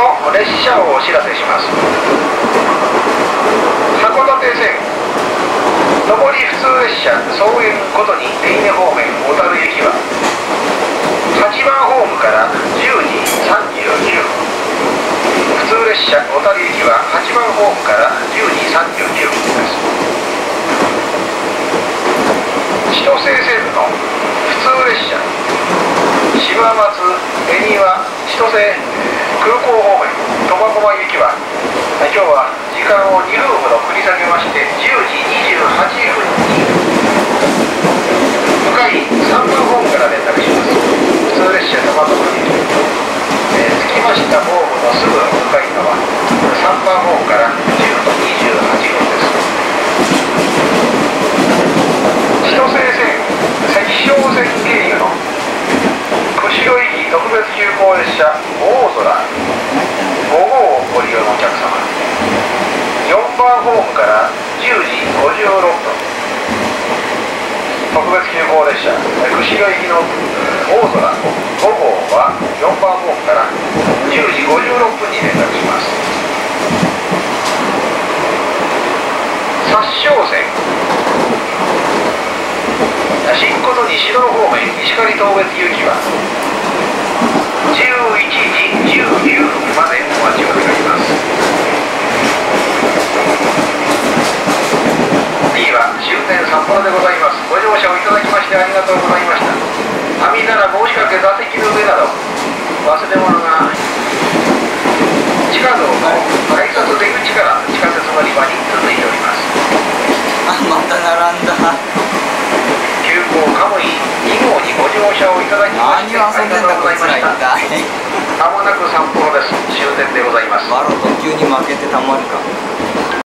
の列車をお知らせします。函館線上り普通列車草原ことに手稲方面小樽行きは8番ホームから10時39分。普通列車小樽行きは8番ホームから10時39分です。千歳線の普通列車島松恵庭千歳空港方面苫小牧行きは今日は時間を2分ほど繰り下げまして10時28分に向かい3番ホームから連絡します。普通列車苫小牧行き、着きましたホームのすぐ向かい側3番ホームから10時28分です。千歳線関商線経由の釧路行き特別急行列車大空5号をご利用のお客様、4番ホームから10時56分。特別急行列車釧路行きの大空5号は4番ホームから10時56分に連絡します。殺傷線新琴西戸の方面石狩当別行きは11時19分までお待ちを願います。次は終点札幌でございます。ご乗車をいただきましてありがとうございました。網棚帽子掛け座席の上など忘れ物が地下道の改札出口から地下鉄乗り場に続いております。 また並んだ。 急行カムイ2号にご乗車をいただきましてありがとうございました。まもなく札幌です。終点でございます。 ワロ特急に負けてたまるか。